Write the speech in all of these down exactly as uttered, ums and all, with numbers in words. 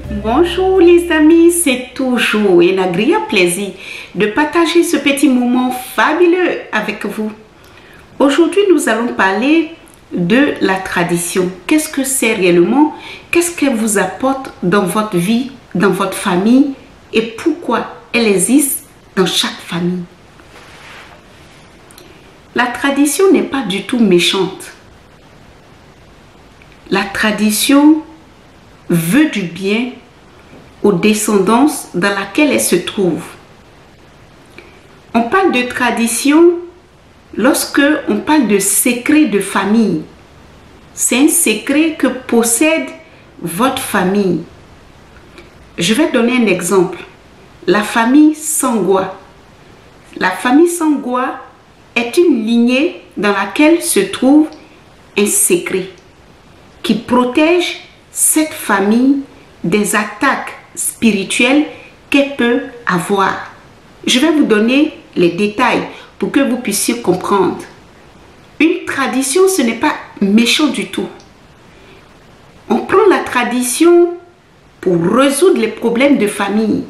Bonjour les amis, c'est toujours un agréable plaisir de partager ce petit moment fabuleux avec vous. Aujourd'hui, nous allons parler de la tradition. Qu'est-ce que c'est réellement? Qu'est-ce qu'elle vous apporte dans votre vie, dans votre famille et pourquoi elle existe dans chaque famille? La tradition n'est pas du tout méchante. La tradition veut du bien aux descendances dans laquelle elle se trouve. On parle de tradition lorsque on parle de secret de famille. C'est un secret que possède votre famille. Je vais donner un exemple. La famille Sangwa. La famille Sangwa est une lignée dans laquelle se trouve un secret qui protège cette famille des attaques spirituelles qu'elle peut avoir. Je vais vous donner les détails pour que vous puissiez comprendre. Une tradition, ce n'est pas méchant du tout. On prend la tradition pour résoudre les problèmes de famille,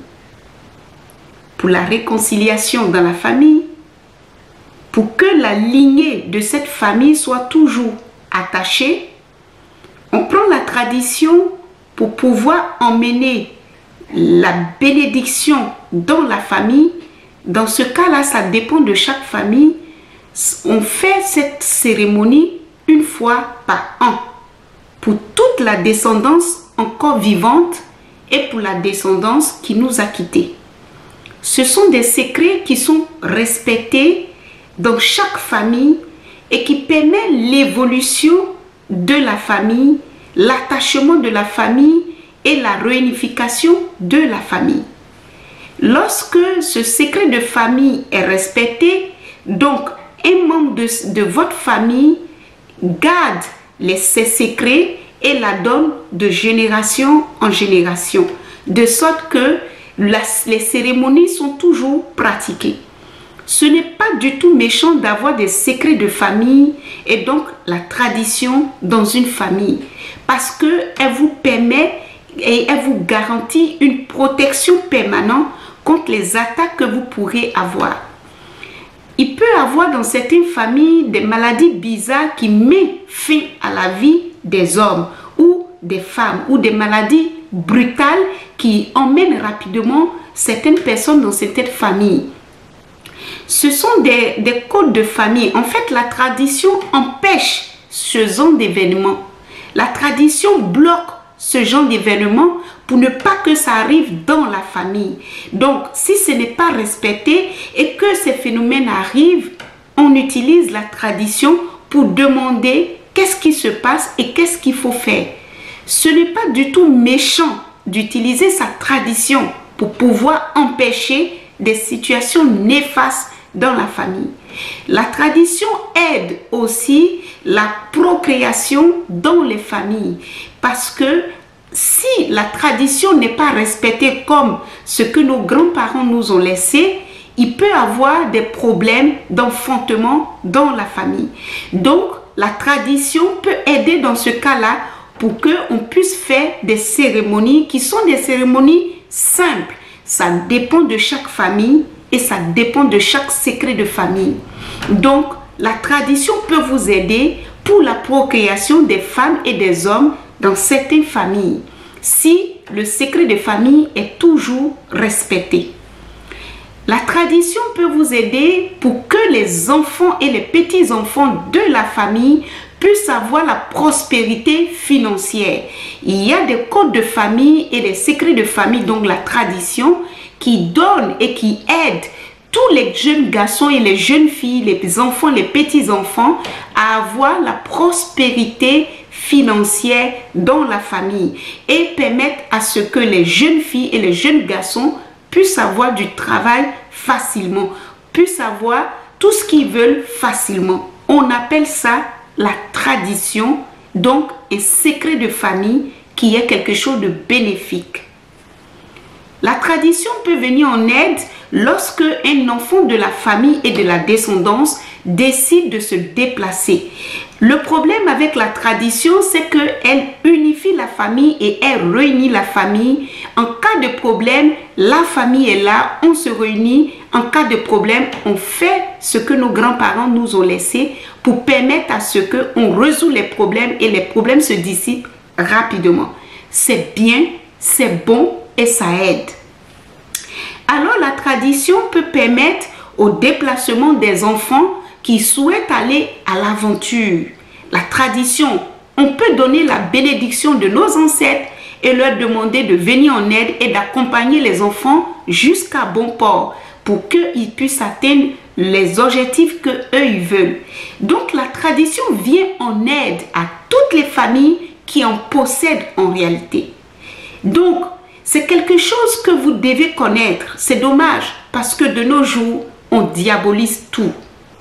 pour la réconciliation dans la famille, pour que la lignée de cette famille soit toujours attachée. On prend la tradition pour pouvoir emmener la bénédiction dans la famille. Dans ce cas-là, ça dépend de chaque famille. On fait cette cérémonie une fois par an pour toute la descendance encore vivante et pour la descendance qui nous a quittés. Ce sont des secrets qui sont respectés dans chaque famille et qui permettent l'évolution de la famille, l'attachement de la famille et la réunification de la famille. Lorsque ce secret de famille est respecté, donc un membre de, de votre famille garde les, ces secrets et la donne de génération en génération, de sorte que la, les cérémonies sont toujours pratiquées. Ce n'est pas du tout méchant d'avoir des secrets de famille et donc la tradition dans une famille, parce qu'elle vous permet et elle vous garantit une protection permanente contre les attaques que vous pourrez avoir. Il peut y avoir dans certaines familles des maladies bizarres qui mettent fin à la vie des hommes ou des femmes, ou des maladies brutales qui emmènent rapidement certaines personnes dans certaines familles. Ce sont des, des codes de famille. En fait, la tradition empêche ce genre d'événements. La tradition bloque ce genre d'événements pour ne pas que ça arrive dans la famille. Donc, si ce n'est pas respecté et que ces phénomènes arrivent, on utilise la tradition pour demander qu'est-ce qui se passe et qu'est-ce qu'il faut faire. Ce n'est pas du tout méchant d'utiliser sa tradition pour pouvoir empêcher des situations néfastes dans la famille. La tradition aide aussi la procréation dans les familles, parce que si la tradition n'est pas respectée comme ce que nos grands-parents nous ont laissé, il peut y avoir des problèmes d'enfantement dans la famille. Donc, la tradition peut aider dans ce cas-là pour qu'on puisse faire des cérémonies qui sont des cérémonies simples. Ça dépend de chaque famille et ça dépend de chaque secret de famille. Donc, la tradition peut vous aider pour la procréation des femmes et des hommes dans certaines familles, si le secret de famille est toujours respecté. La tradition peut vous aider pour que les enfants et les petits-enfants de la famille puissent avoir la prospérité financière. Il y a des codes de famille et des secrets de famille, donc la tradition, qui donnent et qui aident tous les jeunes garçons et les jeunes filles, les enfants, les petits-enfants, à avoir la prospérité financière dans la famille et permettre à ce que les jeunes filles et les jeunes garçons puissent avoir du travail facilement, puissent avoir tout ce qu'ils veulent facilement. On appelle ça la tradition, donc un secret de famille qui est quelque chose de bénéfique. La tradition peut venir en aide lorsque un enfant de la famille et de la descendance décide de se déplacer. Le problème avec la tradition, c'est qu'elle unifie la famille et elle réunit la famille. En cas de problème, la famille est là, on se réunit. En cas de problème, on fait ce que nos grands-parents nous ont laissé pour permettre à ce qu'on résout les problèmes et les problèmes se dissipent rapidement. C'est bien, c'est bon et ça aide. Alors la tradition peut permettre au déplacement des enfants qui souhaitent aller à l'aventure. La tradition, on peut donner la bénédiction de nos ancêtres et leur demander de venir en aide et d'accompagner les enfants jusqu'à bon port pour qu'ils puissent atteindre les objectifs que eux ils veulent. Donc la tradition vient en aide à toutes les familles qui en possèdent en réalité. Donc c'est quelque chose que vous devez connaître. C'est dommage parce que de nos jours, on diabolise tout.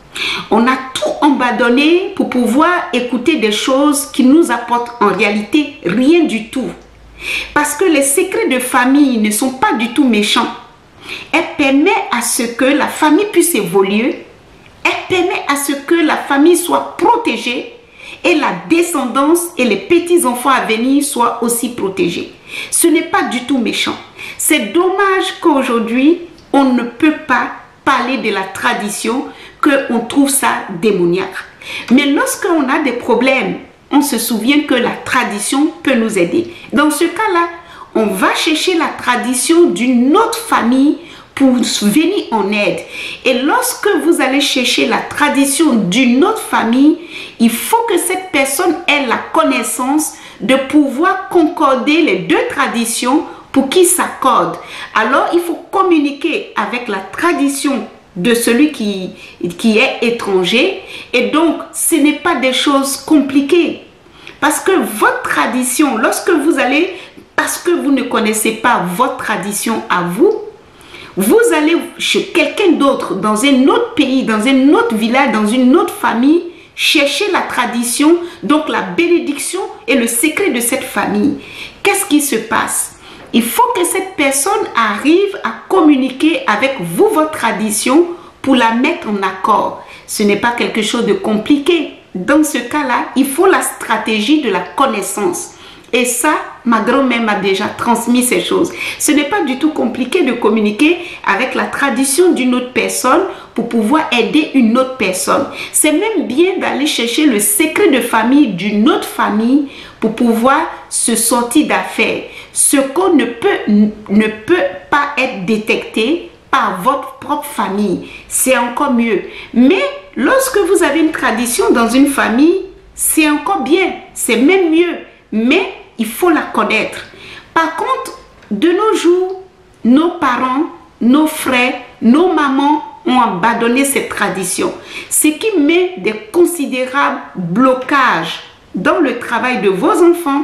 On a tout abandonné pour pouvoir écouter des choses qui nous apportent en réalité rien du tout. Parce que les secrets de famille ne sont pas du tout méchants. Elle permet à ce que la famille puisse évoluer. Elle permet à ce que la famille soit protégée et la descendance et les petits-enfants à venir soient aussi protégés. Ce n'est pas du tout méchant. C'est dommage qu'aujourd'hui, on ne peut pas parler de la tradition, qu'on trouve ça démoniaque. Mais lorsqu'on a des problèmes, on se souvient que la tradition peut nous aider. Dans ce cas-là, on va chercher la tradition d'une autre famille pour venir en aide. Et lorsque vous allez chercher la tradition d'une autre famille, il faut que cette personne ait la connaissance de pouvoir concorder les deux traditions pour qu'ils s'accordent. Alors, il faut communiquer avec la tradition de celui qui, qui est étranger. Et donc, ce n'est pas des choses compliquées. Parce que votre tradition, lorsque vous allez, parce que vous ne connaissez pas votre tradition à vous, vous allez chez quelqu'un d'autre, dans un autre pays, dans un autre village, dans une autre famille, chercher la tradition, donc la bénédiction et le secret de cette famille. Qu'est-ce qui se passe? Il faut que cette personne arrive à communiquer avec vous, votre tradition, pour la mettre en accord. Ce n'est pas quelque chose de compliqué. Dans ce cas-là, il faut la stratégie de la connaissance. Et ça, ma grand-mère m'a déjà transmis ces choses. Ce n'est pas du tout compliqué de communiquer avec la tradition d'une autre personne pour pouvoir aider une autre personne. C'est même bien d'aller chercher le secret de famille d'une autre famille pour pouvoir se sortir d'affaires. Ce qu'on ne peut, ne peut pas être détecté par votre propre famille, c'est encore mieux. Mais lorsque vous avez une tradition dans une famille, c'est encore bien, c'est même mieux. Mais il faut la connaître. Par contre, de nos jours, nos parents, nos frères, nos mamans ont abandonné cette tradition. Ce qui met des considérables blocages dans le travail de vos enfants,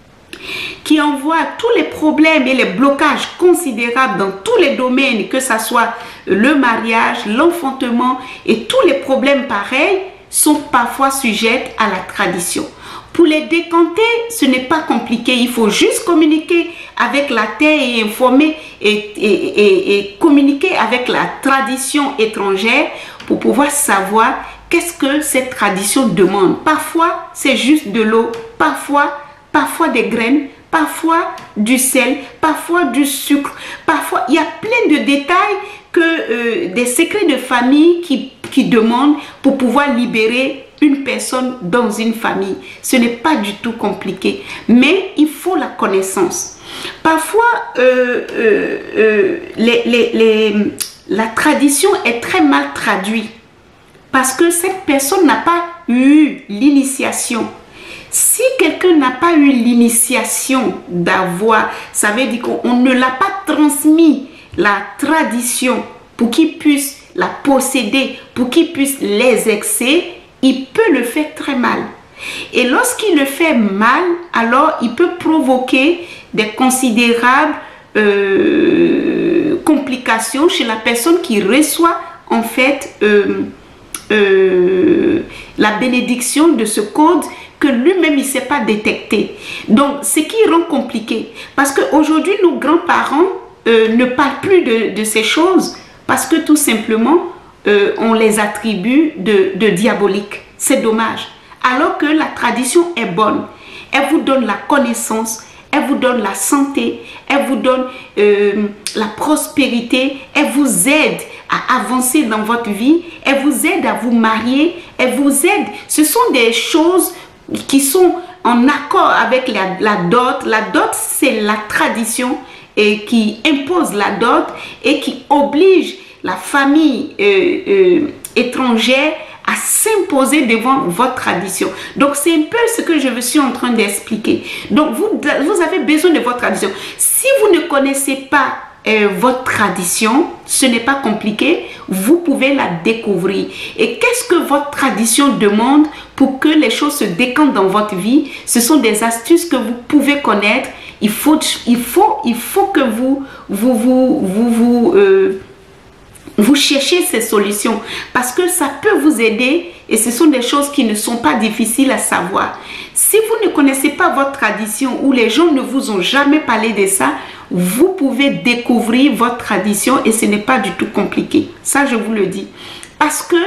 qui envoie tous les problèmes et les blocages considérables dans tous les domaines, que ce soit le mariage, l'enfantement et tous les problèmes pareils, sont parfois sujets à la tradition. Pour les décanter, ce n'est pas compliqué. Il faut juste communiquer avec la terre et informer et, et, et, et communiquer avec la tradition étrangère pour pouvoir savoir qu'est-ce que cette tradition demande. Parfois, c'est juste de l'eau, parfois, parfois des graines, parfois du sel, parfois du sucre, parfois il y a plein de détails que euh, des secrets de famille qui, qui demandent pour pouvoir libérer une personne dans une famille. Ce n'est pas du tout compliqué, mais il faut la connaissance. Parfois, euh, euh, euh, les, les, les, la tradition est très mal traduite parce que cette personne n'a pas eu l'initiation. Si quelqu'un n'a pas eu l'initiation d'avoir, ça veut dire qu'on ne l'a pas transmis la tradition pour qu'il puisse la posséder, pour qu'il puisse l'exercer, il peut le faire très mal. Et lorsqu'il le fait mal, alors il peut provoquer des considérables euh, complications chez la personne qui reçoit en fait euh, euh, la bénédiction de ce code que lui-même il ne sait pas détecter. Donc, ce qui rend compliqué. Parce qu'aujourd'hui, nos grands-parents euh, ne parlent plus de, de ces choses parce que tout simplement, euh, on les attribue de, de diaboliques. C'est dommage. alors que la tradition est bonne. Elle vous donne la connaissance, elle vous donne la santé, elle vous donne euh, la prospérité, elle vous aide à avancer dans votre vie, elle vous aide à vous marier, elle vous aide. Ce sont des choses qui sont en accord avec la, la dot. La dot, c'est la tradition et qui impose la dot et qui oblige la famille euh, euh, étrangère à s'imposer devant votre tradition. Donc, c'est un peu ce que je suis en train d'expliquer. Donc, vous, vous avez besoin de votre tradition. Si vous ne connaissez pas euh, votre tradition, ce n'est pas compliqué, vous pouvez la découvrir. Et qu'est-ce que votre tradition demande pour que les choses se décantent dans votre vie? Ce sont des astuces que vous pouvez connaître. Il faut, il faut, il faut que vous, vous, vous, vous, vous euh, vous cherchez ces solutions parce que ça peut vous aider et ce sont des choses qui ne sont pas difficiles à savoir. Si vous ne connaissez pas votre tradition ou les gens ne vous ont jamais parlé de ça, vous pouvez découvrir votre tradition et ce n'est pas du tout compliqué. Ça, je vous le dis. Parce que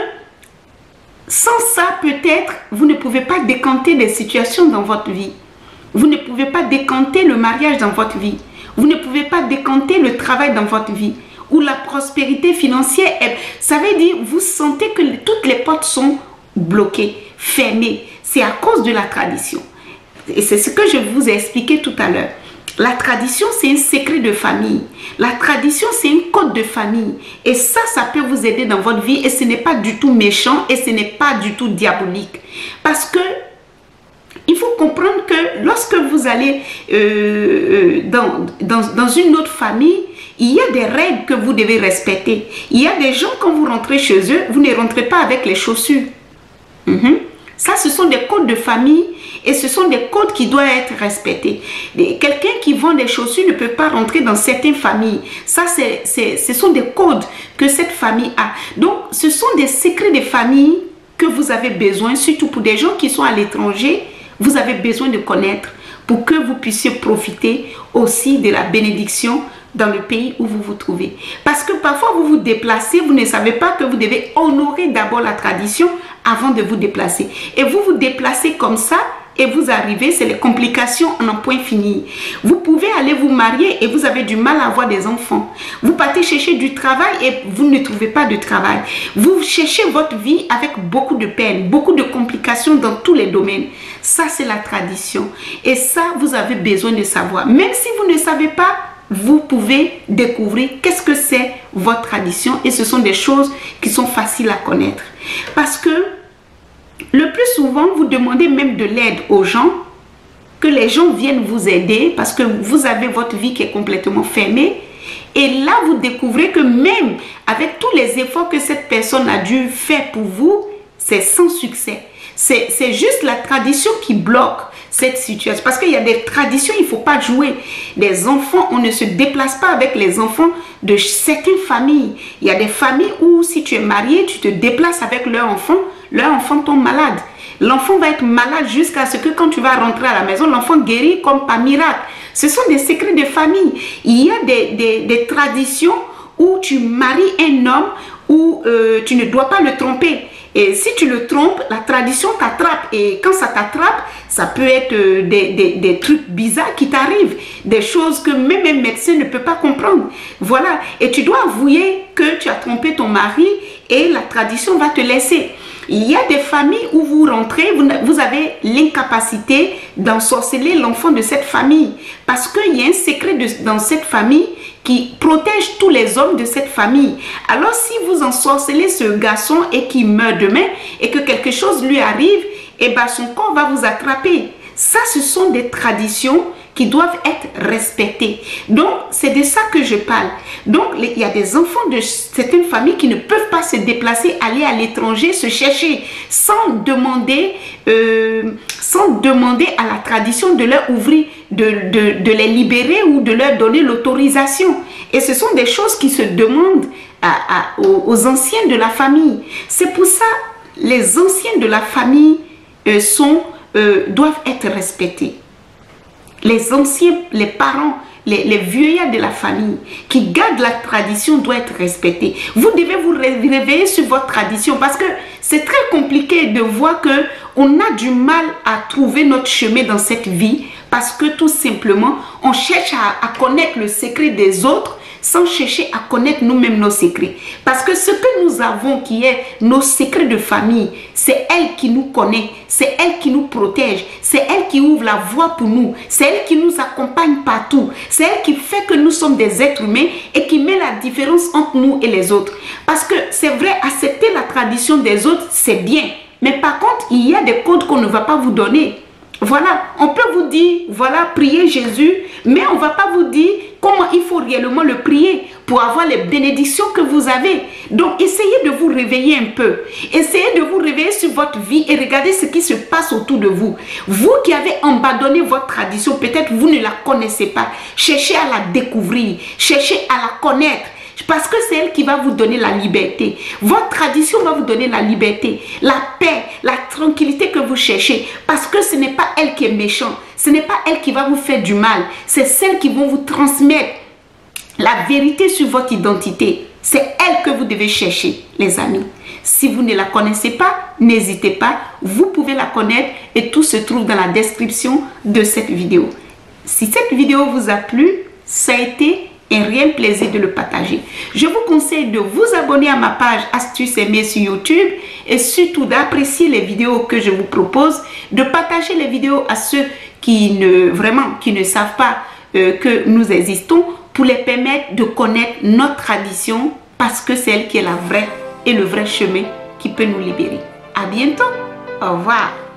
sans ça, peut-être, vous ne pouvez pas décanter des situations dans votre vie. Vous ne pouvez pas décanter le mariage dans votre vie. Vous ne pouvez pas décanter le travail dans votre vie. Ou la prospérité financière, ça veut dire vous sentez que toutes les portes sont bloquées, fermées. C'est à cause de la tradition. Et c'est ce que je vous ai expliqué tout à l'heure. La tradition, c'est un secret de famille. La tradition, c'est un code de famille. Et ça, ça peut vous aider dans votre vie. Et ce n'est pas du tout méchant et ce n'est pas du tout diabolique. Parce que il faut comprendre que lorsque vous allez euh, dans, dans, dans une autre famille, il y a des règles que vous devez respecter. Il y a des gens, quand vous rentrez chez eux, vous ne rentrez pas avec les chaussures. Mm-hmm. Ça, ce sont des codes de famille et ce sont des codes qui doivent être respectés. Quelqu'un qui vend des chaussures ne peut pas rentrer dans certaines familles. Ça, c'est, c'est, ce sont des codes que cette famille a. Donc, ce sont des secrets de famille que vous avez besoin, surtout pour des gens qui sont à l'étranger. Vous avez besoin de connaître pour que vous puissiez profiter aussi de la bénédiction dans le pays où vous vous trouvez. Parce que parfois vous vous déplacez, vous ne savez pas que vous devez honorer d'abord la tradition avant de vous déplacer. Et vous vous déplacez comme ça et vous arrivez, c'est les complications en un point fini. Vous pouvez aller vous marier et vous avez du mal à avoir des enfants. Vous partez chercher du travail et vous ne trouvez pas de travail. Vous cherchez votre vie avec beaucoup de peine, beaucoup de complications dans tous les domaines. Ça, c'est la tradition. Et ça, vous avez besoin de savoir. Même si vous ne savez pas, vous pouvez découvrir qu'est-ce que c'est votre tradition et ce sont des choses qui sont faciles à connaître. Parce que le plus souvent, vous demandez même de l'aide aux gens, que les gens viennent vous aider parce que vous avez votre vie qui est complètement fermée. Et là, vous découvrez que même avec tous les efforts que cette personne a dû faire pour vous, c'est sans succès. C'est juste la tradition qui bloque cette situation. Parce qu'il y a des traditions, il ne faut pas jouer. Les enfants, on ne se déplace pas avec les enfants de certaines familles. Il y a des familles où si tu es marié, tu te déplaces avec leur enfant, leur enfant tombe malade. L'enfant va être malade jusqu'à ce que quand tu vas rentrer à la maison, l'enfant guérit comme par miracle. Ce sont des secrets de famille. Il y a des, des, des traditions où tu maries un homme où euh, tu ne dois pas le tromper. Et si tu le trompes, la tradition t'attrape. Et quand ça t'attrape, ça peut être des, des, des trucs bizarres qui t'arrivent. Des choses que même un médecin ne peut pas comprendre. Voilà. Et tu dois avouer que tu as trompé ton mari et la tradition va te laisser. Il y a des familles où vous rentrez, vous, vous avez l'incapacité d'ensorceler l'enfant de cette famille. Parce qu'il y a un secret de, dans cette famille qui protège tous les hommes de cette famille. Alors si vous ensorcelez ce garçon et qu'il meurt demain et que quelque chose lui arrive, et ben son corps va vous attraper. Ça, ce sont des traditions qui doivent être respectées. Donc, c'est de ça que je parle. Donc, il y a des enfants de certaines familles qui ne peuvent pas se déplacer, aller à l'étranger, se chercher, sans demander, euh, sans demander à la tradition de leur ouvrir, de, de, de les libérer ou de leur donner l'autorisation. Et ce sont des choses qui se demandent à, à, aux, aux anciens de la famille. C'est pour ça que les anciens de la famille euh, sont, euh, doivent être respectés. Les anciens, les parents les, les vieillards de la famille qui gardent la tradition doivent être respectés. Vous devez vous réveiller sur votre tradition parce que c'est très compliqué de voir que on a du mal à trouver notre chemin dans cette vie parce que tout simplement, on cherche à, à connaître le secret des autres sans chercher à connaître nous-mêmes nos secrets. Parce que ce que nous avons qui est nos secrets de famille, c'est elle qui nous connaît, c'est elle qui nous protège, c'est elle qui ouvre la voie pour nous, c'est elle qui nous accompagne partout, c'est elle qui fait que nous sommes des êtres humains et qui met la différence entre nous et les autres. Parce que c'est vrai, accepter la tradition des autres, c'est bien. Mais par contre, il y a des codes qu'on ne va pas vous donner. Voilà, on peut vous dire, voilà, priez Jésus, mais on ne va pas vous dire comment il faut réellement le prier pour avoir les bénédictions que vous avez. Donc, essayez de vous réveiller un peu. Essayez de vous réveiller sur votre vie et regardez ce qui se passe autour de vous. Vous qui avez abandonné votre tradition, peut-être vous ne la connaissez pas. Cherchez à la découvrir, cherchez à la connaître. Parce que c'est elle qui va vous donner la liberté. Votre tradition va vous donner la liberté, la paix, la tranquillité que vous cherchez. Parce que ce n'est pas elle qui est méchante. Ce n'est pas elle qui va vous faire du mal. C'est celle qui va vous transmettre la vérité sur votre identité. C'est elle que vous devez chercher, les amis. Si vous ne la connaissez pas, n'hésitez pas. Vous pouvez la connaître et tout se trouve dans la description de cette vidéo. Si cette vidéo vous a plu, ça a été un réel plaisir de le partager. Je vous conseille de vous abonner à ma page Astuces Aimées sur YouTube et surtout d'apprécier les vidéos que je vous propose, de partager les vidéos à ceux qui ne, vraiment, qui ne savent pas euh, que nous existons pour les permettre de connaître notre tradition parce que c'est elle qui est la vraie et le vrai chemin qui peut nous libérer. À bientôt. Au revoir.